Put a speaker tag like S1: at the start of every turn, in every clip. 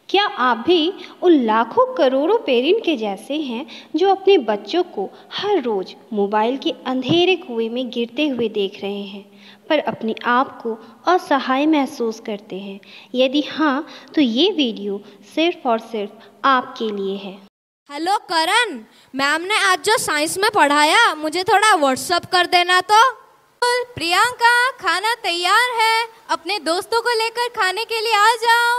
S1: क्या आप भी उन लाखों करोड़ों पेरेंट के जैसे हैं जो अपने बच्चों को हर रोज़ मोबाइल के अंधेरे कुएं में गिरते हुए देख रहे हैं, पर अपने आप को असहाय महसूस करते हैं? यदि हाँ, तो ये वीडियो सिर्फ और सिर्फ आपके लिए है।
S2: हेलो करण, मैम ने आज जो साइंस में पढ़ाया मुझे थोड़ा व्हाट्सअप कर देना तो। प्रियंका, खाना तैयार है, अपने दोस्तों को लेकर खाने के लिए आ जाओ।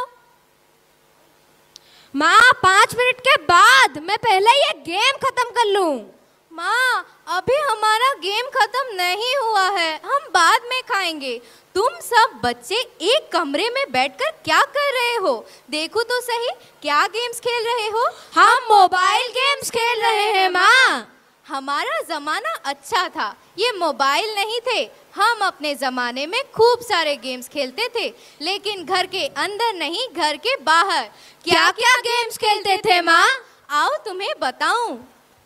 S2: माँ, 5 मिनट के बाद, मैं पहले ये गेम खत्म कर लूँ। माँ, अभी हमारा गेम खत्म नहीं हुआ है, हम बाद में खाएंगे। तुम सब बच्चे एक कमरे में बैठकर क्या कर रहे हो? देखो तो सही, क्या गेम्स खेल रहे हो? हम मोबाइल गेम्स खेल रहे हैं माँ। हमारा ज़माना अच्छा था, ये मोबाइल नहीं थे। हम अपने ज़माने में खूब सारे गेम्स खेलते थे, लेकिन घर के अंदर नहीं, घर के बाहर। क्या क्या गेम्स खेलते थे माँ? आओ तुम्हें बताऊं।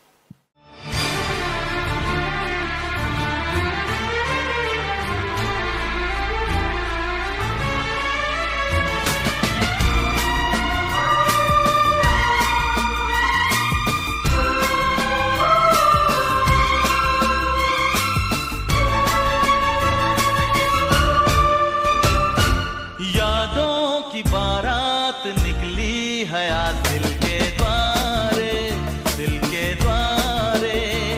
S3: यादों की बारात निकली है आज दिल के द्वारे, दिल के द्वारे।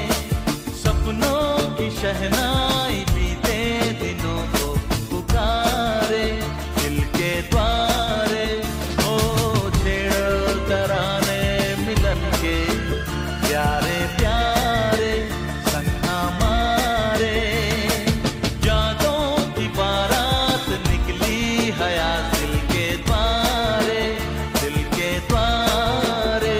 S3: सपनों की शहनाई बीते दिनों को पुकारे, दिल के द्वारे। ओ छेड़ो तराने मिलन के प्यारे प्यारे संग हमारे। यादों की बारात निकली है आज दिल के द्वारे, दिल के द्वारे।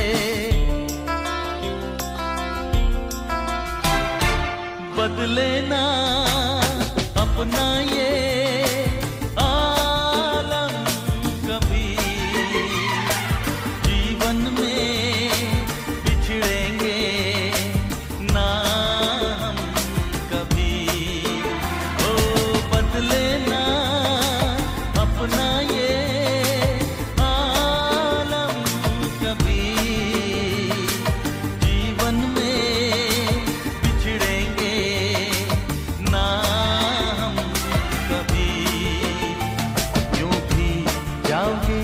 S3: बदले ना अपना ये आलम कभी, जीवन में बिछड़ेंगे ना हम कभी। ओ बदले ना अपना ये आलम कभी, जीवन में बिछड़ेंगे ना हम कभी। यूं भी जाओगे